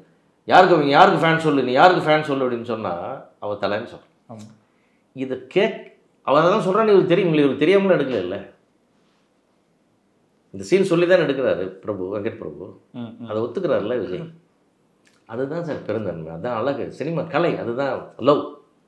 யாருக்கு ஃபேன் சொல்லு, நீ யாருக்கு ஃபேன் சொல்லு அப்படின்னு சொன்னால் அவள் தலைன்னு சொல்கிறான். இதை அவள் தான் சொல்கிறான், இவருக்கு தெரியும், இவருக்கு தெரியாமலும் எடுக்கல இல்லை, இந்த சீன் சொல்லி தான் எடுக்கிறாரு வெங்கட் பிரபு, அதை ஒத்துக்கிறாருல்ல விஜய். அதுதான் சார் பெருந்தன்மை, அதுதான் அழகு, சினிமா கலை, அதுதான் லவ்.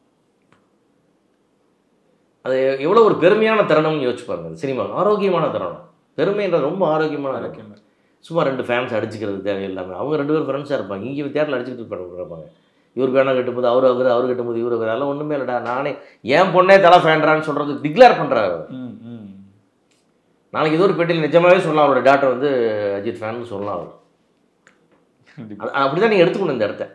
அது எவ்வளோ ஒரு பெருமையான தருணம்னு யோசிச்சு பாருங்க. அந்த சினிமா ஆரோக்கியமான தருணம், பெருமைன்ற ரொம்ப ஆரோக்கியமான. சும்மா 2 ஃபேன்ஸ் அடிச்சுக்கிறது தேவையில்லாமல், அவங்க 2 பேரும் ஃப்ரெண்ட்ஸாக இருப்பாங்க, இங்கே தேட்டரில் அடிச்சுக்கிட்டு இருப்பாங்க. இவர் பேனா கட்டும்போது அவர் கட்டும்போது இவர், அதெல்லாம் ஒன்றுமே இல்லைடா, நானே என் பொண்ணே தலை ஃபேன்றான்னு சொல்கிறது டிக்ளேர் பண்ணுறாரு. நாளைக்கு இது ஒரு பேட்டியில் நிஜமாகவே சொல்லலாம், அவரோட டாக்டர் வந்து அஜித் ஃபேன்னு சொல்லலாம். அவர் அப்படி தான் நீங்கள் எடுத்துக்கணும் இந்த இடத்த.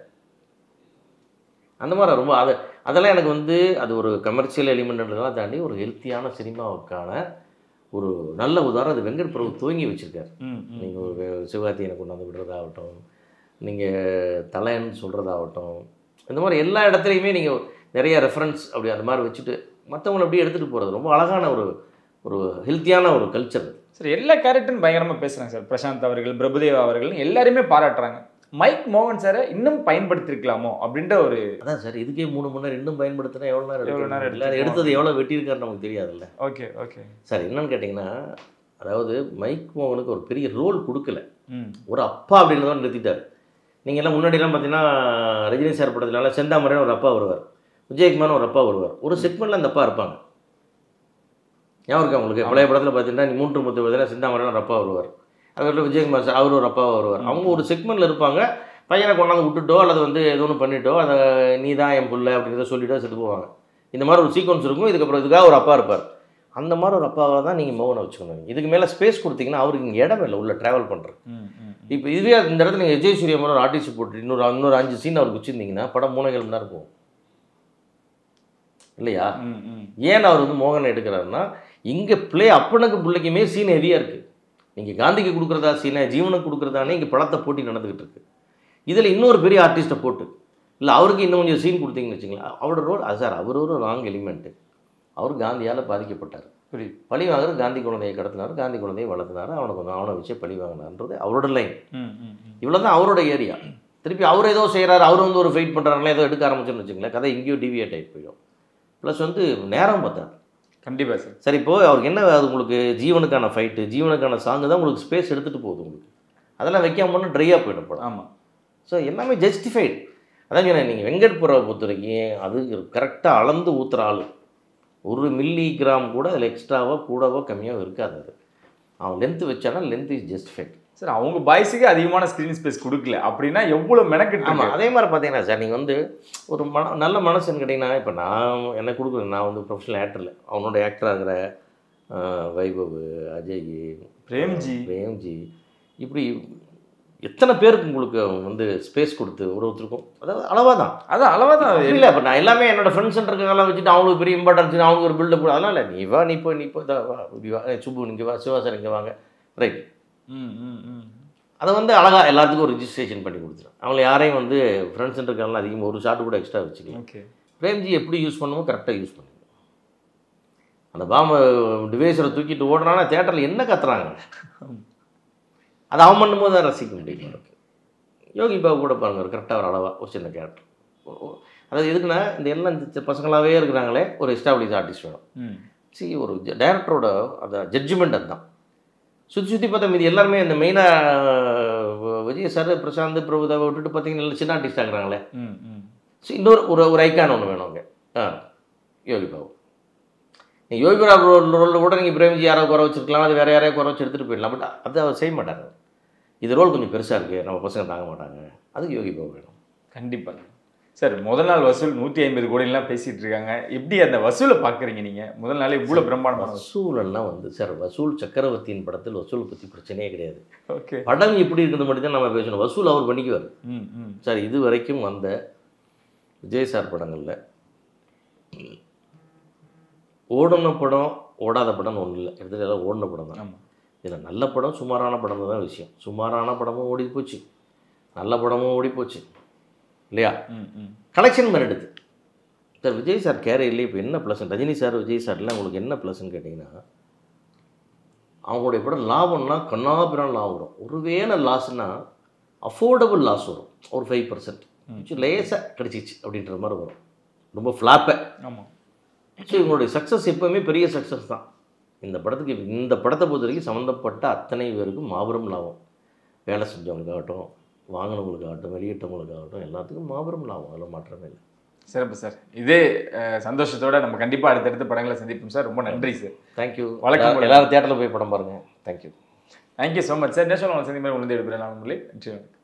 அந்த மாதிரி ரொம்ப அதெல்லாம் எனக்கு வந்து அது ஒரு கமர்ஷியல் எலிமெண்ட்ன்றதெல்லாம் தாண்டி ஒரு ஹெல்த்தியான சினிமாவுக்கான ஒரு நல்ல உதாரணம் அது வெங்கட் பிரபு துவங்கி வச்சுருக்கார். நீங்கள் ஒரு சிவகார்த்திகேயனை கொண்டாந்து விடுறதாகட்டும், நீங்கள் தலைன்னு சொல்கிறதாகட்டும், இந்த மாதிரி எல்லா இடத்துலையுமே நீங்கள் நிறைய ரெஃபரன்ஸ் அப்படி அந்த மாதிரி வச்சுட்டு மற்றவங்களை அப்படியே எடுத்துகிட்டு போகிறது ரொம்ப அழகான ஒரு ஹெல்த்தியான ஒரு கல்ச்சர். சார் எல்லா கேரக்டரும் பயங்கரமாக பேசுகிறாங்க சார். பிரசாந்த் அவர்கள், பிரபுதேவா அவர்கள் எல்லாருமே பாராட்டுறாங்க. மைக் மோகன் சாரை இன்னும் பயன்படுத்திருக்கலாமோ அப்படின்ற ஒரு அதான் சார், இதுக்கே 3 மணி நேரம் இன்னும் பயன்படுத்தினா எவ்வளோ நேரம் எல்லாரும் எடுத்தது எவ்வளோ வெட்டியிருக்காருன்னு நமக்கு தெரியாதுல்ல. ஓகே சார் என்னன்னு கேட்டிங்கன்னா, அதாவது மைக் மோகனுக்கு ஒரு பெரிய ரோல் கொடுக்கல, ஒரு அப்பா அப்படின்னு தான் நிறுத்திட்டார். நீங்கள் எல்லாம் முன்னாடிலாம் பார்த்தீங்கன்னா ரஜினி சார் படத்துலலாம் செந்தாமரைன்னு ஒரு அப்பா வருவார், விஜயகுமார்னு ஒரு அப்பா வருவார், ஒரு செக்மெண்ட்டில் அந்த அப்பா இருப்பாங்க. ஞாபகம் இருக்கா உங்களுக்கு? பழைய படத்தில் பார்த்தீங்கன்னா நீ 3 முத்து பார்த்தீங்கன்னா செந்தாமரைன்னு ஒரு அப்பா வருவார், அதுக்கப்புறம் விஜயகுமார் சார் அவர் ஒரு அப்பாவாக வருவார். அவங்க ஒரு செக்மெண்ட்டில் இருப்பாங்க, பையனை கொண்டாந்து விட்டுட்டோ அல்லது வந்து எது ஒன்று பண்ணிட்டோ அதை நீ தான் என் பிள்ளை அப்படிங்கிறத சொல்லிட்டோ செத்து போவாங்க. இந்த மாதிரி ஒரு சீக்வன்ஸ் இருக்கும். இதுக்கப்புறம் இதுக்காக ஒரு அப்பா இருப்பார். அந்த மாதிரி ஒரு அப்பாவாக தான் நீங்கள் மோகனை வச்சுக்கணும். இதுக்கு மேலே ஸ்பேஸ் கொடுத்தீங்கன்னா அவருக்கு இங்கே இடம் இல்லை உள்ள ட்ராவல் பண்ணுறது. இப்போ இதுவே இந்த இடத்துல நீங்கள் விஜய் சூர்யா மாதிரி ஒரு ஆர்டிஸ்ட் போட்டு இன்னொரு 5 சீன் அவருக்கு வச்சுருந்தீங்கன்னா படம் 3.5 மணி நேரம் போகும் இல்லையா? ஏன் அவர் வந்து மோகனை எடுக்கிறாருன்னா, இங்கே அப்பனுக்கு பிள்ளைக்குமே சீன் ஹெவியாக இருக்குது. நீங்கள் காந்திக்கு கொடுக்குறதா சீனை, ஜீவனுக்கு கொடுக்குறதானே இங்கே படத்தை போட்டி நடந்துக்கிட்டு இருக்குது. இதில் இன்னொரு பெரிய ஆர்டிஸ்ட்டை போட்டு இல்லை அவருக்கு இன்னும் கொஞ்சம் சீன் கொடுத்தீங்கன்னு வச்சுங்களேன், அவரோட ரோல் சார் அவர் ஒரு ராங் எலிமெண்ட்டு. அவர் காந்தியால் பாதிக்கப்பட்டார், பழி வாங்குறது, காந்தி குழந்தையை கடத்தினார், காந்தி குழந்தையை வளர்த்தினார், அவனை வச்சு பழி வாங்கினார்ன்றது அவரோட லைன். இவ்வளோ தான் அவரோட ஏரியா. திருப்பி அவர் ஏதோ செய்கிறாரு, அவர் வந்து ஒரு ஃபைட் பண்ணுறாங்களே, ஏதோ எடுக்க ஆரம்பிச்சோன்னு வச்சுங்களேன், கதை எங்கேயோ டிவியேட் ஆகி போயிடும். ப்ளஸ் வந்து நேரம் பார்த்தார். கண்டிப்பாக சார். சரி, இப்போது அவருக்கு என்ன, அது உங்களுக்கு ஜீவனுக்கான ஃபைட்டு, ஜீவனுக்கான சாங்கு தான் உங்களுக்கு ஸ்பேஸ் எடுத்துகிட்டு போகுது. உங்களுக்கு அதெல்லாம் வைக்காம ட்ரையாக போயிடும் படம். ஆமாம். ஸோ எல்லாமே ஜஸ்டிஃபைடு. அதான் சொன்னேன், நீங்கள் வெங்கட் புறாவை பொறுத்த வரைக்கும் அது கரெக்டாக அளந்து ஊற்றுற ஆள். 1 மில்லி கிராம் கூட அதில் எக்ஸ்ட்ராவோ கூடவோ கம்மியாகவோ இருக்காது. அது அவன் லென்த்து வச்சானா லென்த் இஸ் ஜஸ்டிஃபைட். சார் அவங்க பாய்ஸுக்கு அதிகமான ஸ்க்ரீன் ஸ்பேஸ் கொடுக்கல அப்படின்னா எவ்வளோ மெனக்கிட்டு. ஆமாம், அதே மாதிரி பார்த்தீங்கன்னா சார் நீங்கள் வந்து ஒரு நல்ல மனசுன்னு கேட்டிங்கன்னா, இப்போ நான் என்ன கொடுக்குறேன், நான் வந்து ப்ரொஃபஷனல் ஆக்டரில் அவனோட ஆக்டராக இருக்கிற வைபவ், அஜய், பிரேம்ஜி இப்படி எத்தனை பேருக்கு உங்களுக்கு வந்து ஸ்பேஸ் கொடுத்து ஒருத்தருக்கும் அதாவது அளவாக தான் இல்லை. இப்போ நான் எல்லாமே என்னோடய ஃப்ரெண்ட்ஸ்ன்றதுக்கெல்லாம் வச்சுட்டு அவங்களுக்கு பெரிய இம்பார்ட்டன்ஸ், அவங்களுக்கு ஒரு பில்டப் கூட அதெல்லாம் இல்லை. நீ இப்போ சுப்பு இங்கே வா, சிவாசர் இங்கே வாங்க, ரைட். அதை வந்து அழகாக எல்லாத்துக்கும் ஒரு ரிஜிஸ்ட்ரேஷன் பண்ணி கொடுத்துரும். அவங்கள யாரையும் வந்து ஃப்ரெண்ட்ஸ்ன்றதுக்கெல்லாம் அதிகமாக ஒரு ஷாட்டு கூட எக்ஸ்ட்ரா வச்சுக்கலாம். பிரேம்ஜி எப்படி யூஸ் பண்ணுமோ கரெக்டாக யூஸ் பண்ணுங்க. அந்த பாம்பை டிவைஸரை தூக்கிட்டு ஓடுறான்னா தேட்டரில் என்ன கத்துறாங்க, அதை அவன் பண்ணும்போது தான் ரசிக்க முடியும். யோகி பாபு கூட பாருங்க, கரெக்டாக ஒரு அளவாக ஒரு சின்ன கேரக்டர். அதாவது எதுக்குன்னா இந்த எல்லாம் இந்த பசங்களாகவே இருக்கிறாங்களே, ஒரு எஸ்டாப்ளிஷ் ஆர்டிஸ்ட் வேணும். ஒரு டைரக்டரோட அந்த ஜட்ஜ்மெண்ட் அதுதான். சுற்றி பார்த்தா மீது எல்லாருமே இந்த மெயினாக விஜய் சார், பிரசாந்த், பிரபுதாவை விட்டுட்டு பார்த்தீங்கன்னா சின்ன ஆர்டிஸ்ட் ஆகுறாங்களே. ஸோ இன்னொரு ஒரு ஐக்கான் ஒன்று வேணும் அங்கே. யோகி பாபு. நீங்கள் யோகி பாபு ரோலில் கூட நீங்கள் பிரேம்ஜி யாரோ குறை வச்சுருக்கலாம், அது வேறு யாரையோ குறை வச்சு எடுத்துகிட்டு போயிடலாம். பட் அதை அவர் செய்ய மாட்டாங்க. இது ரோல் கொஞ்சம் பெருசாக இருக்குது, நம்ம பசங்க தாங்க மாட்டாங்க, அதுக்கு யோகி பாபு வேணும். கண்டிப்பாக சார். முதல் நாள் வசூல் 150 கோடிலாம் பேசிகிட்டு இருக்காங்க. எப்படி அந்த வசூலை பார்க்குறீங்க நீங்கள்? முதல் நாளே இவ்வளோ பிரம்மாண்டமான வசூலெல்லாம் வந்து சார், வசூல் சக்கரவர்த்தியின் படத்தில் வசூலை பற்றி பிரச்சனையே கிடையாது. ஓகே, படம் எப்படி இருக்கிறது மட்டும் தான் நம்ம பேசணும். வசூல் அவர் பண்ணிக்குவார் சார். இது வரைக்கும் வந்த விஜய் சார் படங்களில் ஓடின படம் ஓடாத படம்னு ஒன்றும் இல்லை. இடத்துல எல்லாம் ஓடின படம் தான். இதில் நல்ல படம், சுமாரான படம் தான் விஷயம். சுமாரான படமும் ஓடி போச்சு, நல்ல படமும் ஓடி போச்சு இல்லையா? கலெக்ஷன் பண்ணிடுது சார். விஜய் சார் கேரியர்லேயே இப்போ என்ன ப்ளஸ், ரஜினி சார், விஜய் சார்லாம் உங்களுக்கு என்ன ப்ளஸ்ன்னு கேட்டிங்கன்னா, அவங்களுடைய படம் லாபம்னா கண்ணாபிரான் லாபம் வரும். ஒருவேளை லாஸ்னால் அஃபோர்டபுள் லாஸ் வரும் ஒரு 5%. லேசாக கிடச்சிச்சு அப்படின்ற மாதிரி வரும், ரொம்ப ஃப்ளாப்பை. ஆமாம். ஸோ இவங்களுடைய சக்ஸஸ் எப்போவுமே பெரிய சக்ஸஸ் தான். இந்த படத்தை பொறுத்த வரைக்கும் சம்மந்தப்பட்ட அத்தனை பேருக்கும் மாபெரும் லாபம். வேலை செஞ்சவங்களுக்காகட்டும், வாங்கினவங்களுக்காகட்டும், வெளியிட்டவங்களுக்காகட்டும், எல்லாத்துக்கும் மாபெரும் லாபம், அதில் மாற்றமே இல்லை. சிறப்பு சார். இதே சந்தோஷத்தோட நம்ம கண்டிப்பாக அடுத்தடுத்த படங்களை சந்திப்போம் சார். ரொம்ப நன்றி சார். தேங்க்யூ. வணக்கம். எல்லாரும் தியேட்டரில் போய் படம் பாருங்கள். Thank you. Thank you so much sir. National சந்தி மாதிரி உணர்ந்து எடுக்கிறேன் நான். நன்றி.